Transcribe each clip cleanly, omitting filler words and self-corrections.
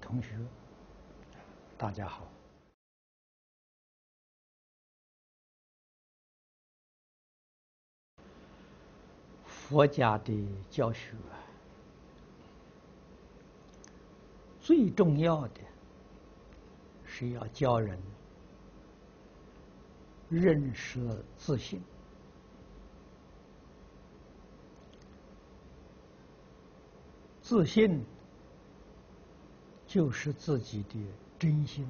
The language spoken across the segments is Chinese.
同学，大家好。佛家的教学最重要的是要教人认识自性。自性就是自己的真心，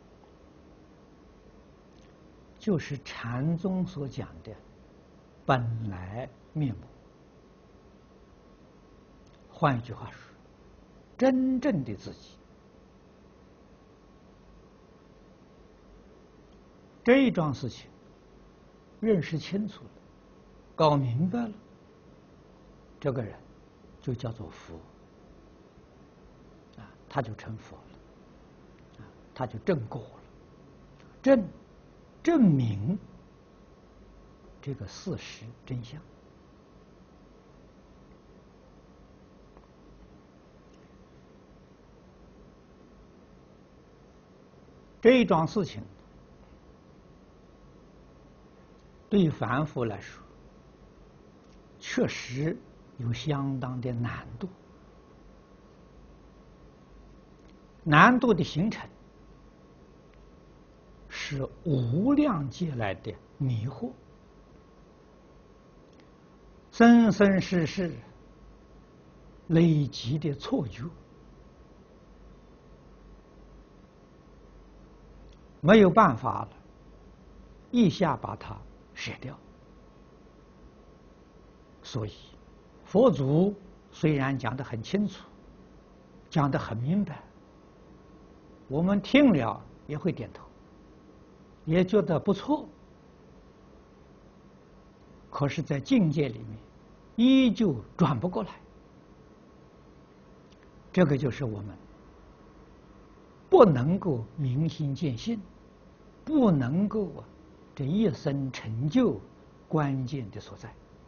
就是禅宗所讲的本来面目。换一句话说，真正的自己。这一桩事情认识清楚了，搞明白了，这个人就叫做佛啊，他就成佛了啊，他就证果了，证明这个事实真相。这一桩事情对凡夫来说，确实有相当的难度。难度的形成是无量劫来的迷惑，生生世世累积的错觉，没有办法了，一下把它舍掉。所以佛祖虽然讲得很清楚，讲得很明白，我们听了也会点头，也觉得不错，可是在境界里面依旧转不过来。这个就是我们不能够明心见性，不能够这一生成就关键的所在。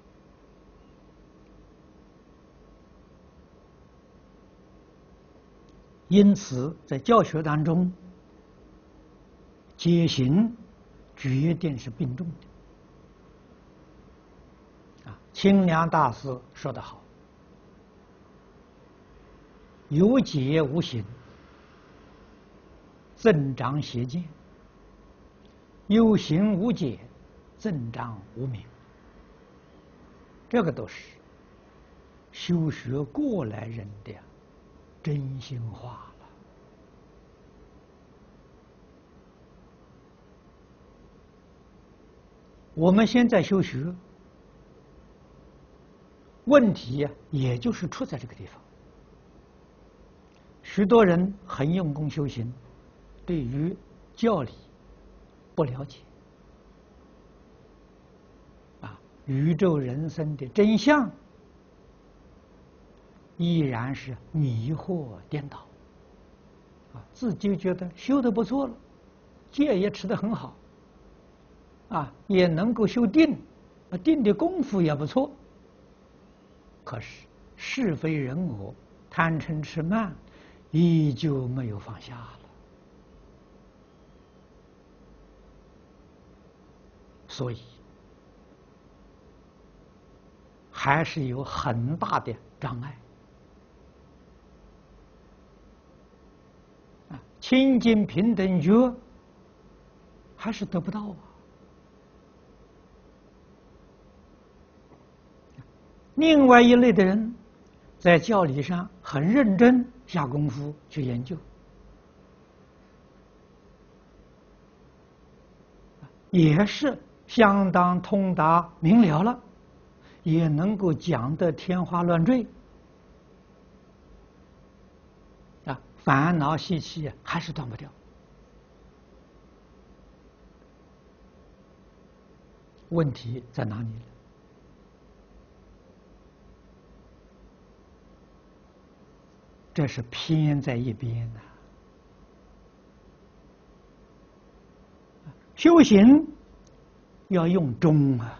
因此在教学当中，解行决定是并重的。清凉大师说得好，有解无行，增长邪见；有行无解，增长无明。这个都是修学过来人的真心话了。我们现在修学，问题也就是出在这个地方。许多人很用功修行，对于教理不了解，宇宙人生的真相依然是迷惑颠倒，自己觉得修得不错了，戒也持得很好，也能够修定，定的功夫也不错，可是是非人我、贪嗔痴慢依旧没有放下了。所以还是有很大的障碍。清净平等觉还是得不到啊。另外一类的人，在教理上很认真下功夫去研究，也是相当通达明了了，也能够讲得天花乱坠，烦恼习气还是断不掉。问题在哪里呢？这是偏在一边呐。修行要用中啊，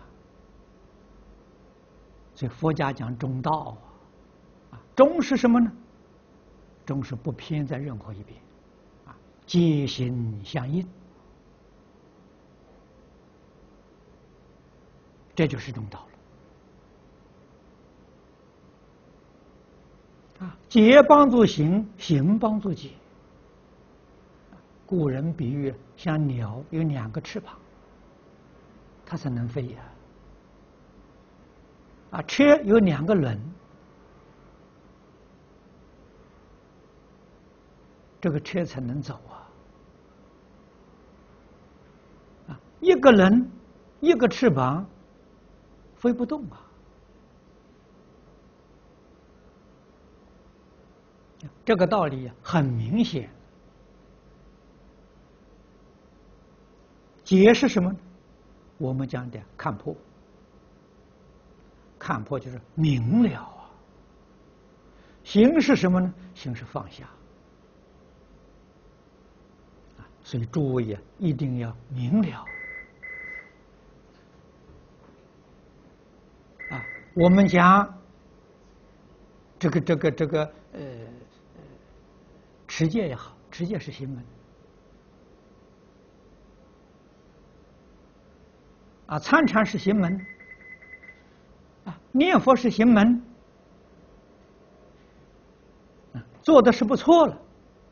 所以佛家讲中道啊。中是什么呢？ 中是不偏在任何一边，啊，皆心相应，这就是中道了。啊，解帮助行，行帮助解。古人比喻像鸟有2个翅膀，它才能飞呀。啊，车有2个轮，这个车才能走啊。啊，一个人一个翅膀飞不动啊。这个道理很明显。解是什么呢？我们讲的看破，看破就是明了啊。行是什么呢？行是放下。所以诸位一定要明了。啊，我们讲这个持戒也好，持戒是行门。啊，参禅是行门，啊，念佛是行门，做的是不错了，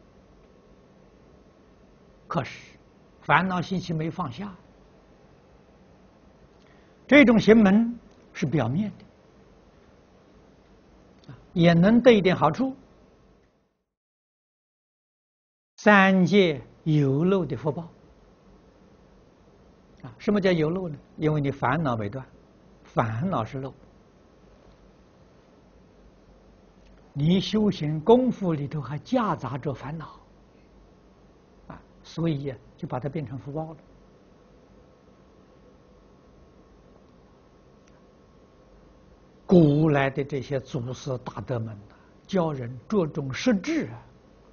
可是烦恼习气没放下，这种行门是表面的，也能得一点好处。3界有漏的福报。啊，什么叫有漏呢？因为你烦恼没断，烦恼是漏。你修行功夫里头还夹杂着烦恼，啊，所以就把它变成福报了。古来的这些祖师大德们教人着重实质啊。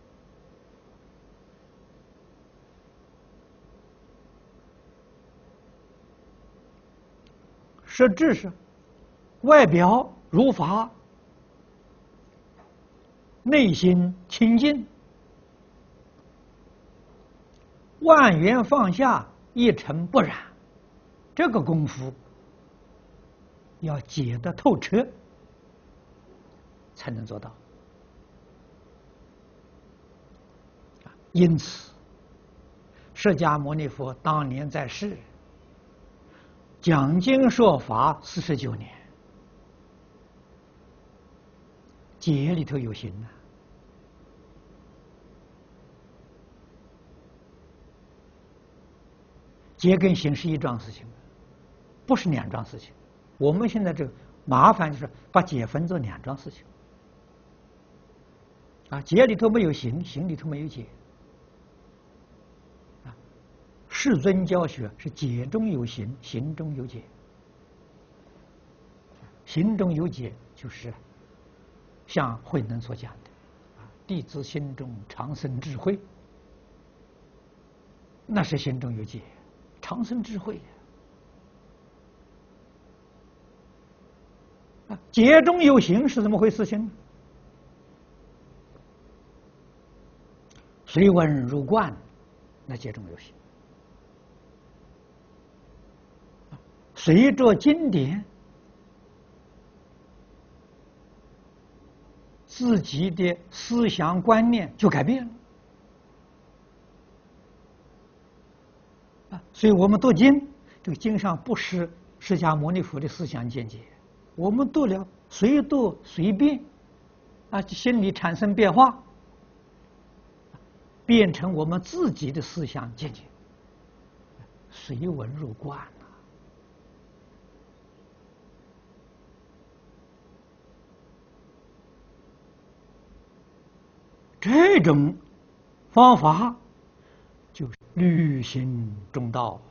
实质是外表如法，内心清净，万缘放下，一尘不染。这个功夫要解得透彻，才能做到。因此，释迦牟尼佛当年在世，讲经说法49年，解里头有行啊。解跟行是一桩事情，不是2桩事情。我们现在这个麻烦就是把解分作2桩事情。啊，解里头没有行，行里头没有解。啊，世尊教学是解中有行，行中有解。行中有解，就是像慧能所讲的，弟子心中常生智慧，那是心中有解，常生智慧。解中有行是怎么回事情呢？随文入观，那解中有行；随着经典，自己的思想观念就改变了。所以我们读经，这个经上不是释迦牟尼佛的思想见解，我们读了随读随变，心里产生变化，变成我们自己的思想见解，随文入观了。这种方法就是履行中道。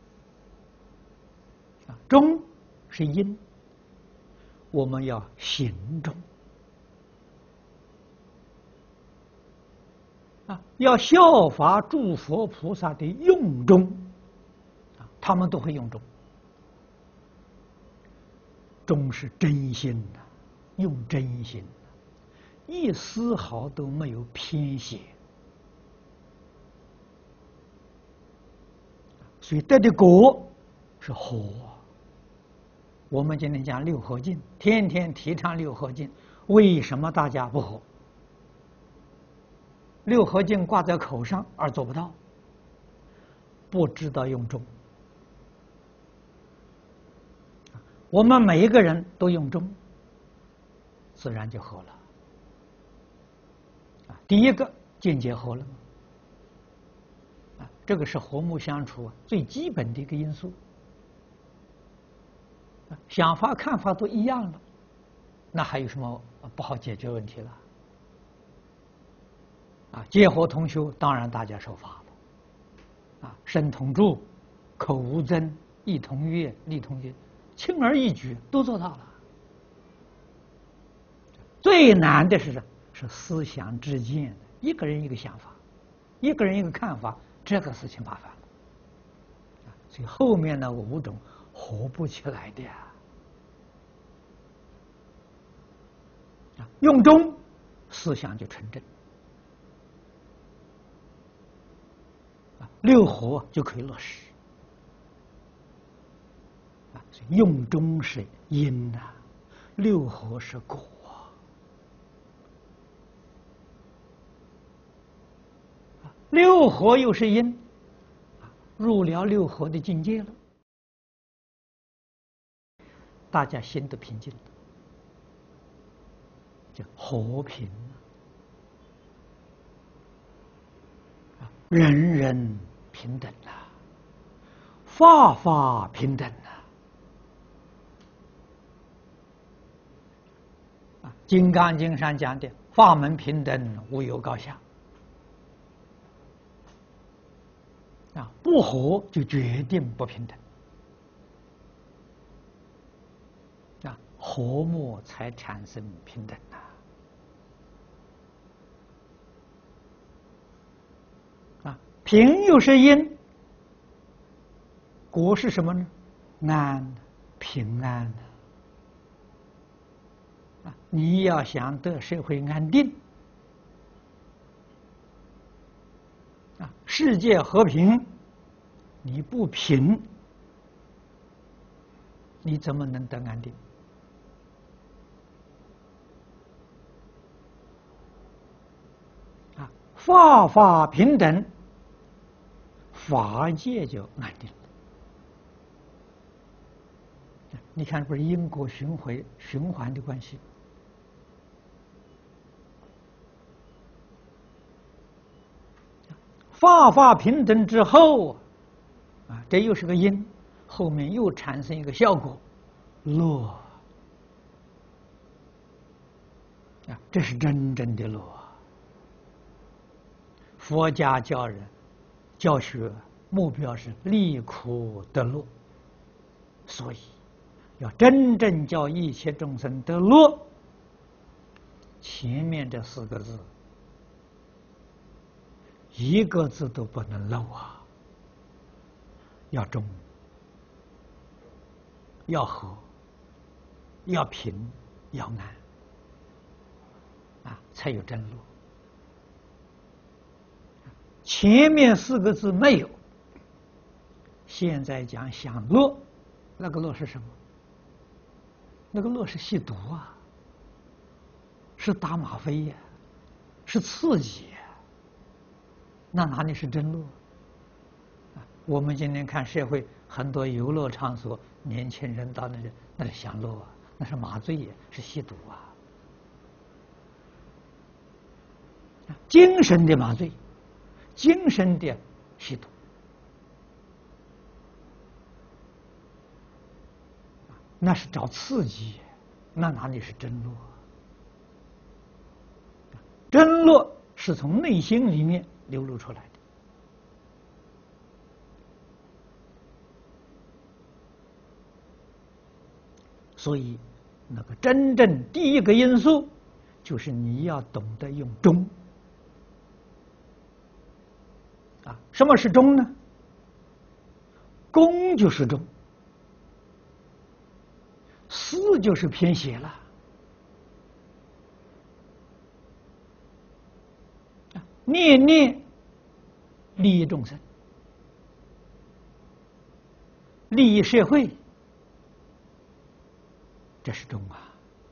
中是因，我们要行中。要效法诸佛菩萨的用中，他们都会用中。中是真心的，用真心， 一丝毫都没有偏斜，所以得的果是和。我们今天讲六合敬，天天提倡六合敬，为什么大家不和？六合敬挂在口上而做不到，不知道用中。我们每一个人都用中，自然就和了。第一个境界和了嘛，这个是和睦相处最基本的一个因素。想法看法都一样了，那还有什么不好解决问题了？结合同修，当然大家受法了。身同住，口无争，意同悦，力同心，轻而易举都做到了。最难的是什么？是思想之间，一个人一个想法，一个人一个看法，这个事情麻烦了。所以后面的5种合不起来的呀。用中，思想就成正。六合就可以落实。用中是因呐，六合是果。六合又是因，入了六合的境界了，大家心都平静了，叫和平。人人平等啊，法法平等啊。金刚经上讲的法门平等，无有高下。不和就决定不平等。和睦才产生平等平又是因，果是什么呢？安，平安你要想得社会安定世界和平，你不平，你怎么能得安定？法法平等，法界就安定了。你看，不是因果循环的关系。法法平等之后这又是个因，后面又产生一个效果，乐这是真正的乐。佛家教学目标是离苦得乐，所以要真正教一切众生得乐，前面这4个字一个字都不能漏要中，要和，要平，要安才有真乐。前面4个字没有，现在讲享乐，那个乐是什么？那个乐是吸毒是打吗啡是刺激那哪里是真乐？我们今天看社会很多游乐场所，年轻人到那是享乐那是麻醉是吸毒精神的麻醉，精神的吸毒那是找刺激，那哪里是真乐？真乐是从内心里面流露出来的。所以，那个真正第一个因素，就是你要懂得用中。什么是中呢？公就是中，私就是偏斜了。 念念利益众生，利益社会，这是忠啊。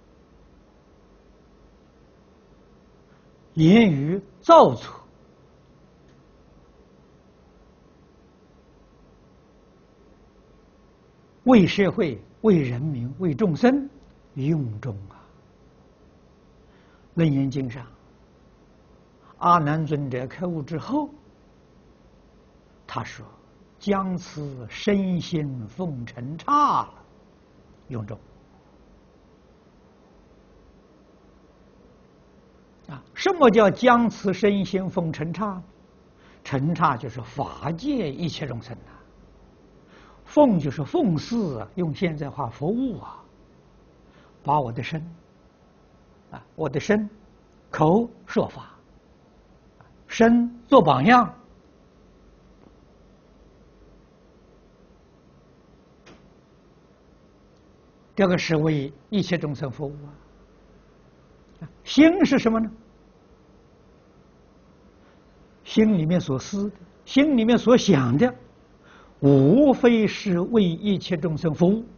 言语造作，为社会、为人民、为众生用忠啊。楞严经上，阿难尊者开悟之后，他说：“将此身心奉承差了，用忠。”啊，什么叫将此身心奉承差？承差就是法界一切众生呐。奉就是奉事啊，用现在话服务啊，把我的身啊，我的身口说法，身做榜样，这个是为一切众生服务啊。心是什么呢？心里面所思的，心里面所想的，无非是为一切众生服务。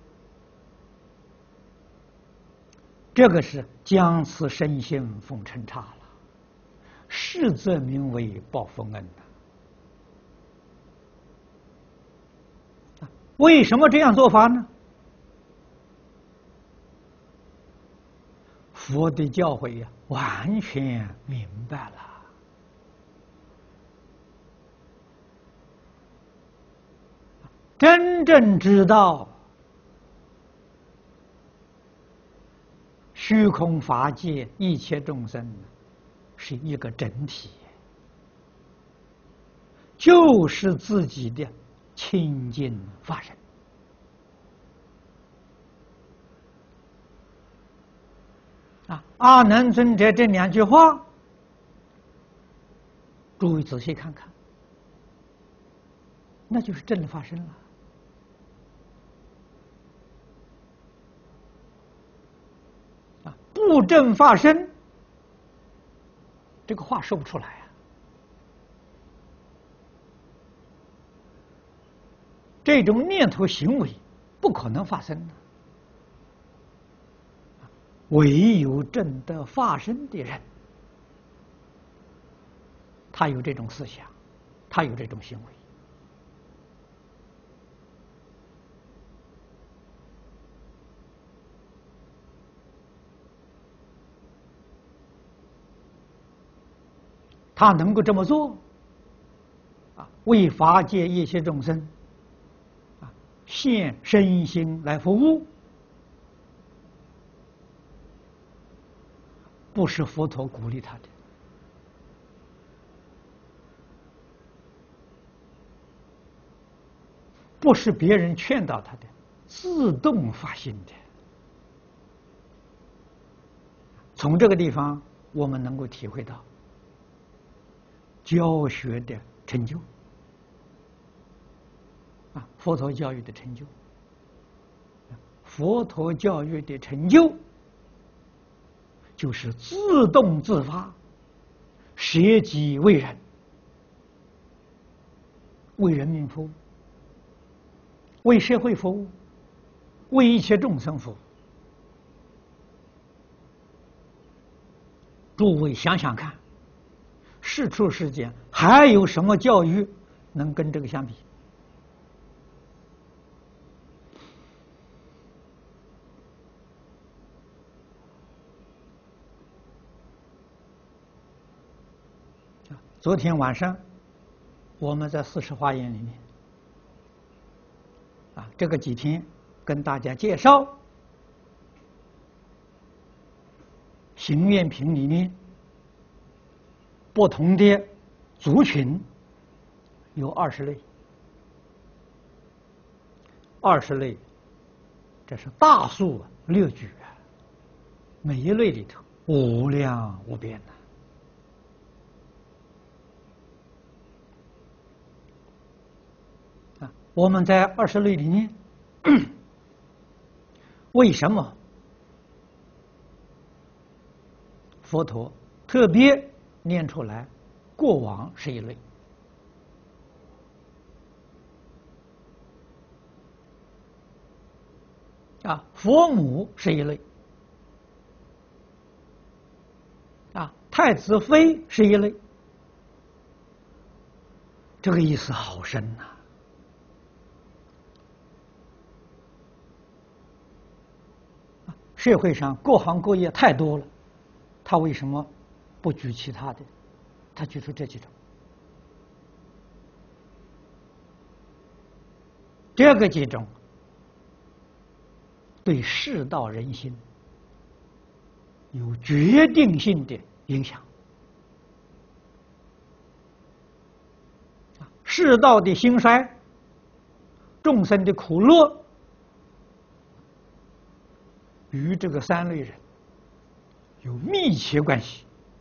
这个是将此身心奉承差了，是则名为报佛恩呐。为什么这样做法呢？佛的教诲呀，完全明白了。真正知道虚空法界一切众生是一个整体，就是自己的清净法身。啊，阿难尊者这两句话，诸位仔细看看，那就是正法身了。啊，不正法身，这个话说不出来啊。这种念头行为不可能发生的。唯有证得法身的人，他有这种思想，他有这种行为。他能够这么做，啊，为法界一切众生，啊，献身心来服务。不是佛陀鼓励他的，不是别人劝导他的，自动发心的。从这个地方，我们能够体会到教学的成就，啊，佛陀教育的成就，佛陀教育的成就。就是自动自发，舍己为人，为人民服务，为社会服务，为一切众生服务。诸位想想看，世出世间还有什么教育能跟这个相比？昨天晚上，我们在四十华严里面，啊，这个几天跟大家介绍行愿品里面不同的族群有20类，20类，这是大数列举啊，每一类里头无量无边呐。我们在20类里面，为什么佛陀特别念出来国王是一类，佛母是一类，太子妃是一类。这个意思好深呐！社会上各行各业太多了，他为什么不举其他的？他举出这几种。这个几种对世道人心有决定性的影响。世道的兴衰，众生的苦乐，与这个三类人有密切关系。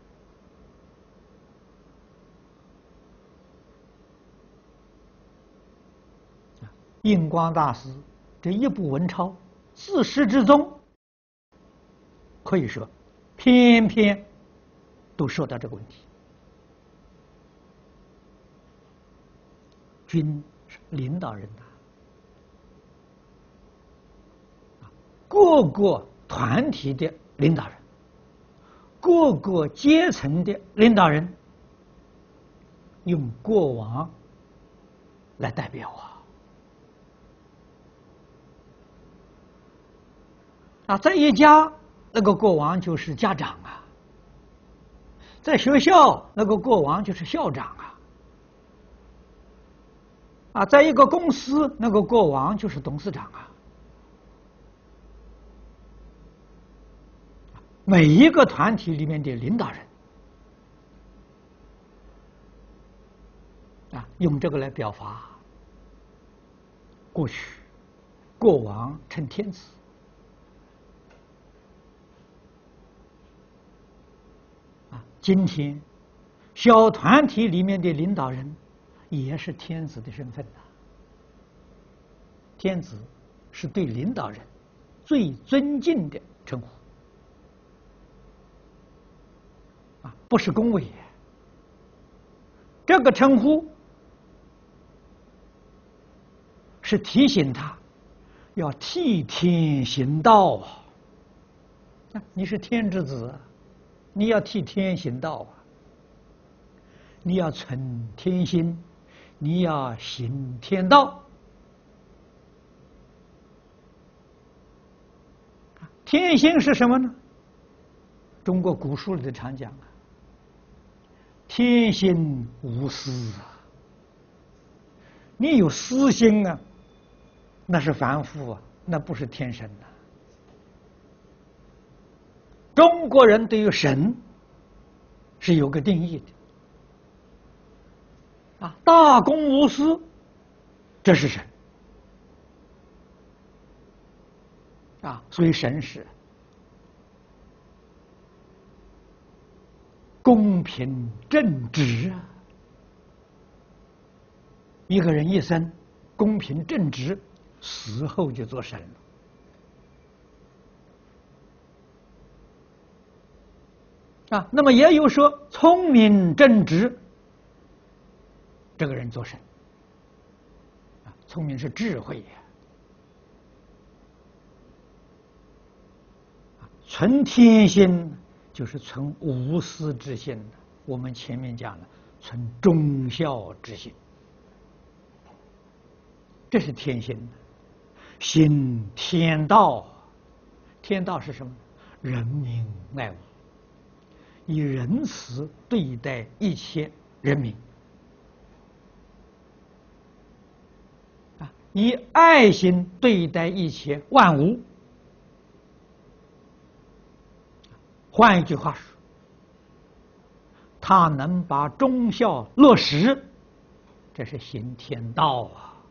印光大师这一部文钞，自始至终，可以说，偏偏都说到这个问题。军是领导人各个团体的领导人，各个阶层的领导人，用国王来代表在一家那个国王就是家长在学校那个国王就是校长在一个公司那个国王就是董事长每一个团体里面的领导人用这个来表达。过去国王称天子，今天小团体里面的领导人也是天子的身份天子是对领导人最尊敬的称呼不是恭维。这个称呼是提醒他要替天行道你是天之子你要替天行道你要存天心，你要行天道。天心是什么呢？中国古书里的常讲天心无私你有私心那是凡夫那不是天神中国人对于神是有个定义的大公无私，这是神所以神是公平正直一个人一生公平正直，死后就做神了那么也有说聪明正直，这个人做神聪明是智慧存天心就是存无私之心我们前面讲了存忠孝之心，这是天心行天道。天道是什么？人民爱物，以仁慈对待一切人民以爱心对待一切万物。换一句话说，他能把忠孝落实，这是行天道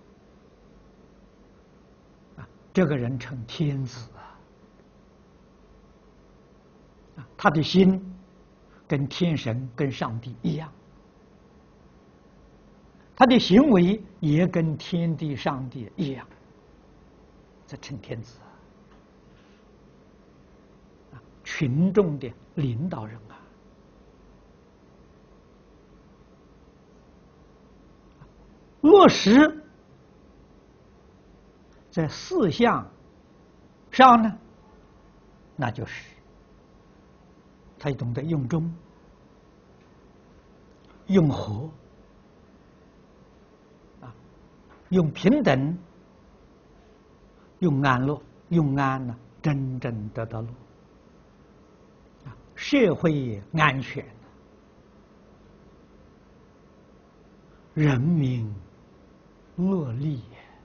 这个人成天子他的心跟天神跟上帝一样，他的行为也跟天地上帝一样，这成天子群众的领导人落实在四项上呢，那就是他懂得用忠、用和、用平等、用安乐。用安呢，真正得到乐，社会安全，人民乐利。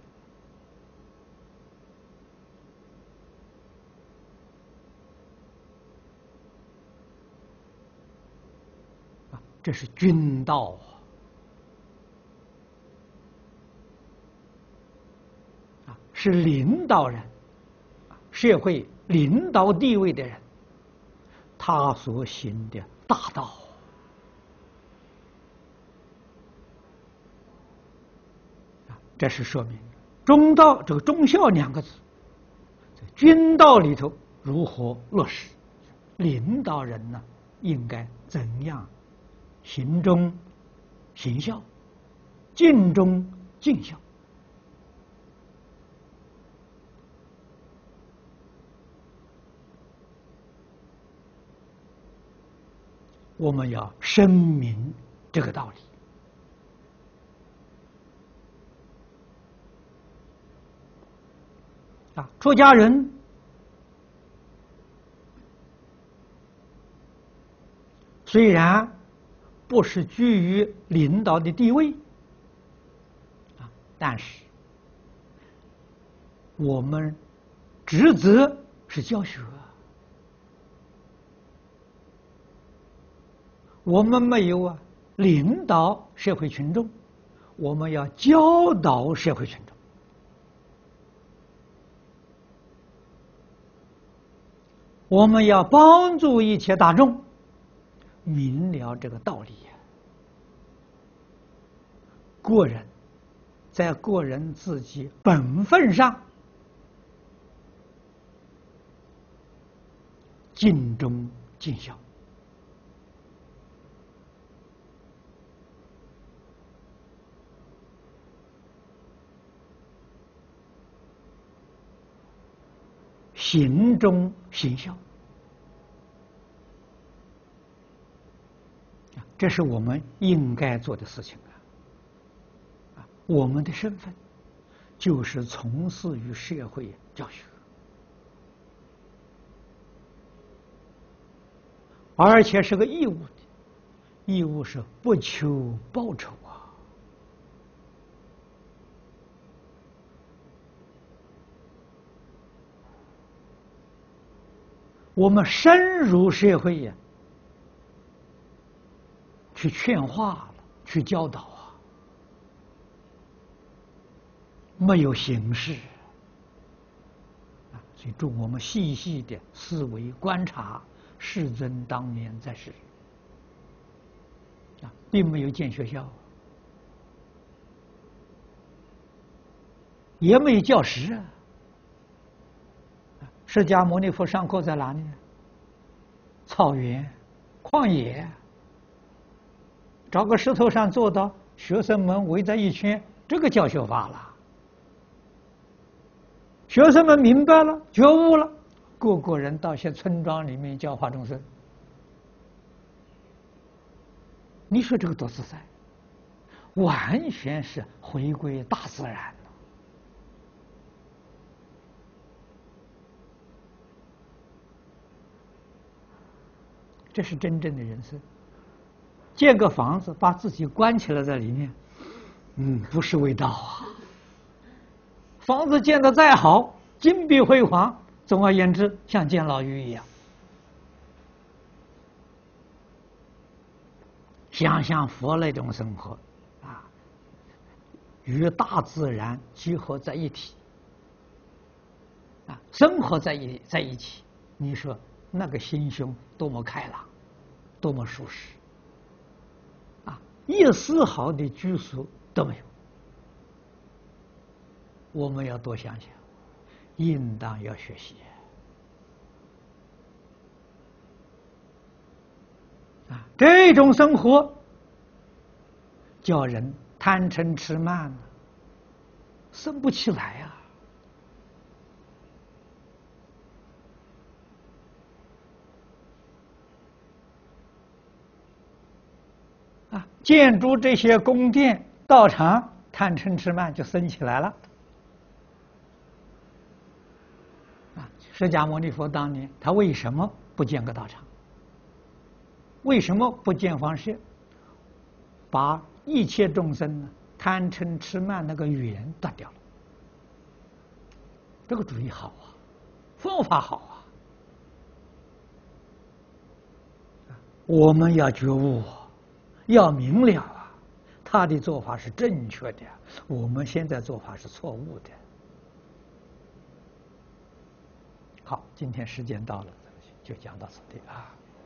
这是君道是领导人。社会领导地位的人，他所行的大道，这是说明忠道这个忠孝两个字，在君道里头如何落实？领导人呢，应该怎样行忠行孝，尽忠尽孝？我们要深明这个道理出家人虽然不是居于领导的地位但是我们职责是教学。我们没有领导社会群众，我们要教导社会群众。我们要帮助一切大众明了这个道理。个人在个人自己本分上尽忠尽孝。行忠行孝，这是我们应该做的事情我们的身份就是从事于社会教学，而且是个义务的，义务是不求报酬我们深入社会去劝化了，去教导没有形式所以祝我们细细的思维观察世尊当年在世并没有建学校，也没有教室释迦牟尼佛上课在哪里？草原、旷野，找个石头上坐到，学生们围在一圈，这个教学法了。学生们明白了，觉悟了，个个人到些村庄里面教化众生。你说这个多自在，完全是回归大自然。这是真正的人生。建个房子，把自己关起来在里面，不是味道房子建得再好，金碧辉煌，总而言之，像监牢狱一样。想象佛那种生活与大自然结合在一起生活在一起，你说那个心胸多么开朗，多么舒适一丝毫的拘束都没有。我们要多想想，应当要学习这种生活叫人贪嗔痴慢生不起来呀！建筑这些宫殿、道场，贪嗔痴慢就生起来了。释迦牟尼佛当年他为什么不建个道场？为什么不建房舍？把一切众生呢贪嗔痴慢那个缘断掉了。这个主意好啊，方法好啊。我们要觉悟，要明了啊，他的做法是正确的，我们现在做法是错误的。好，今天时间到了，就讲到此地啊。